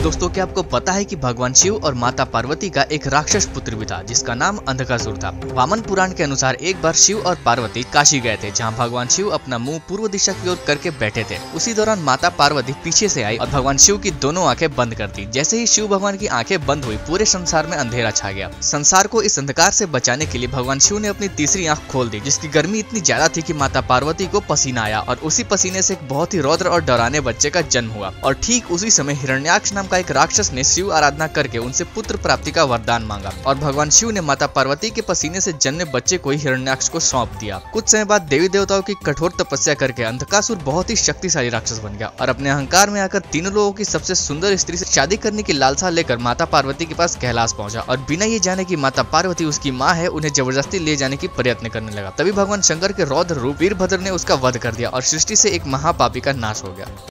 दोस्तों, क्या आपको पता है कि भगवान शिव और माता पार्वती का एक राक्षस पुत्र भी था जिसका नाम अंधकासुर था। वामन पुराण के अनुसार एक बार शिव और पार्वती काशी गए थे, जहां भगवान शिव अपना मुंह पूर्व दिशा की ओर करके बैठे थे। उसी दौरान माता पार्वती पीछे से आई और भगवान शिव की दोनों आंखें बंद कर दी। जैसे ही शिव भगवान की आंखें बंद हुई, पूरे संसार में अंधेरा छा गया। संसार को इस अंधकार से बचाने के लिए भगवान शिव ने अपनी तीसरी आंख खोल दी, जिसकी गर्मी इतनी ज्यादा थी कि माता पार्वती को पसीना आया और उसी पसीने से एक बहुत ही रौद्र और डरावने बच्चे का जन्म हुआ। और ठीक उसी समय हिरण्याक्ष नाम का एक राक्षस ने शिव आराधना करके उनसे पुत्र प्राप्ति का वरदान मांगा और भगवान शिव ने माता पार्वती के पसीने से जन्मे बच्चे को ही हिरण्याक्ष को सौंप दिया। कुछ समय बाद देवी देवताओं की कठोर तपस्या करके अंधकासुर बहुत ही शक्तिशाली राक्षस बन गया और अपने अहंकार में आकर तीनों लोगों की सबसे सुंदर स्त्री से शादी करने की लालसा लेकर माता पार्वती के पास कैलाश पहुंचा और बिना ये जाने कि माता पार्वती उसकी माँ है, उन्हें जबरदस्ती ले जाने की प्रयत्न करने लगा। तभी भगवान शंकर के रौद्र रूप वीरभद्र ने उसका वध कर दिया और सृष्टि से एक महापापी का नाश हो गया।